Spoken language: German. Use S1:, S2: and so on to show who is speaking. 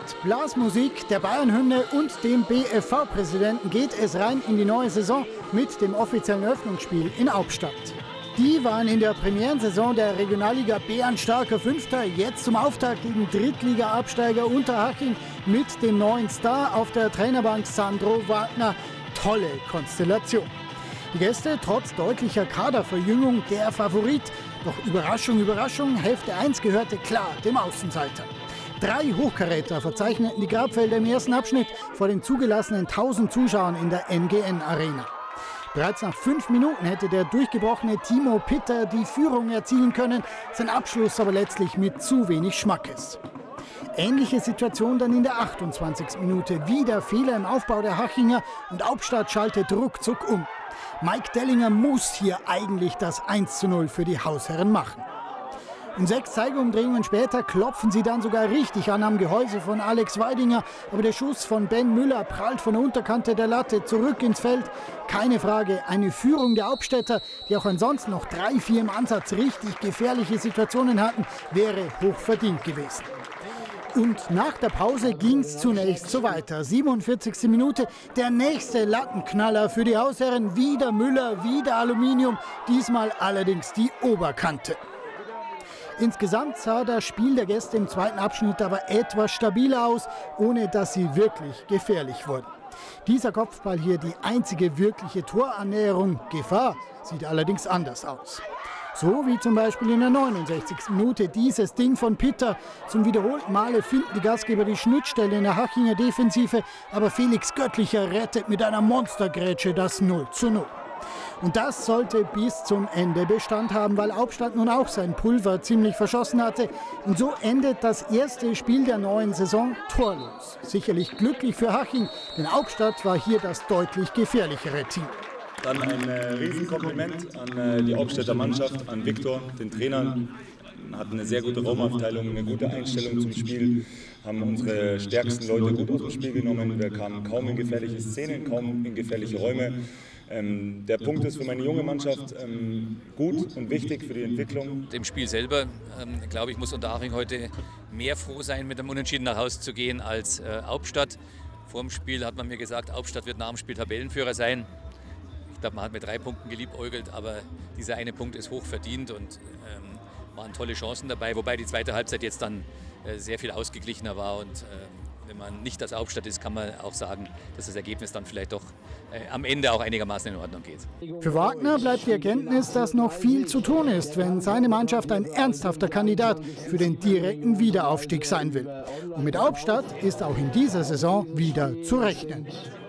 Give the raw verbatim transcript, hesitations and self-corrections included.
S1: Mit Blasmusik, der Bayern-Hymne und dem B F V-Präsidenten geht es rein in die neue Saison mit dem offiziellen Eröffnungsspiel in Hauptstadt. Die waren in der Premierensaison der Regionalliga bärenstarker Fünfter, jetzt zum Auftakt gegen Drittliga-Absteiger Unterhaching mit dem neuen Star auf der Trainerbank Sandro Wagner. Tolle Konstellation. Die Gäste trotz deutlicher Kaderverjüngung der Favorit. Doch Überraschung, Überraschung, Hälfte eins gehörte klar dem Außenseiter. Drei Hochkaräter verzeichneten die Grabfelder im ersten Abschnitt vor den zugelassenen tausend Zuschauern in der M G N-Arena. Bereits nach fünf Minuten hätte der durchgebrochene Timo Pitter die Führung erzielen können, sein Abschluss aber letztlich mit zu wenig Schmackes. Ähnliche Situation dann in der achtundzwanzigsten Minute. Wieder Fehler im Aufbau der Hachinger und Hauptstadt schaltet ruckzuck um. Mike Dellinger muss hier eigentlich das eins zu null für die Hausherren machen. Und sechs Zeigeumdrehungen später klopfen sie dann sogar richtig an am Gehäuse von Alex Weidinger. Aber der Schuss von Ben Müller prallt von der Unterkante der Latte zurück ins Feld. Keine Frage, eine Führung der Hauptstädter, die auch ansonsten noch drei, vier im Ansatz richtig gefährliche Situationen hatten, wäre hochverdient gewesen. Und nach der Pause ging es zunächst so weiter. siebenundvierzigste Minute, der nächste Lattenknaller für die Hausherren. Wieder Müller, wieder Aluminium, diesmal allerdings die Oberkante. Insgesamt sah das Spiel der Gäste im zweiten Abschnitt aber etwas stabiler aus, ohne dass sie wirklich gefährlich wurden. Dieser Kopfball hier die einzige wirkliche Torannäherung. Gefahr sieht allerdings anders aus. So wie zum Beispiel in der neunundsechzigsten Minute dieses Ding von Pitter. Zum wiederholten Male finden die Gastgeber die Schnittstelle in der Hachinger Defensive, aber Felix Göttlicher rettet mit einer Monstergrätsche das null zu null. Und das sollte bis zum Ende Bestand haben, weil Hauptstadt nun auch sein Pulver ziemlich verschossen hatte. Und so endet das erste Spiel der neuen Saison torlos. Sicherlich glücklich für Haching, denn Hauptstadt war hier das deutlich gefährlichere Team.
S2: Dann ein äh, Riesenkompliment an äh, die Hauptstädter Mannschaft, an Viktor, den Trainern. Hatten eine sehr gute Raumaufteilung, eine gute Einstellung zum Spiel, haben unsere stärksten Leute gut aus dem Spiel genommen. Wir kamen kaum in gefährliche Szenen, kaum in gefährliche Räume. Ähm, der Punkt ist für meine junge Mannschaft ähm, gut und wichtig für die Entwicklung.
S3: Im Spiel selber, ähm, glaube ich, muss Unterhaching heute mehr froh sein, mit dem Unentschieden nach Hause zu gehen als äh, Hauptstadt. Vor dem Spiel hat man mir gesagt, Hauptstadt wird nach dem Spiel Tabellenführer sein. Ich glaube, man hat mit drei Punkten geliebäugelt, aber dieser eine Punkt ist hoch verdient und ähm, waren tolle Chancen dabei, wobei die zweite Halbzeit jetzt dann äh, sehr viel ausgeglichener war und äh, wenn man nicht das Hauptstadt ist, kann man auch sagen, dass das Ergebnis dann vielleicht doch äh, am Ende auch einigermaßen in Ordnung geht.
S1: Für Wagner bleibt die Erkenntnis, dass noch viel zu tun ist, wenn seine Mannschaft ein ernsthafter Kandidat für den direkten Wiederaufstieg sein will. Und mit Hauptstadt ist auch in dieser Saison wieder zu rechnen.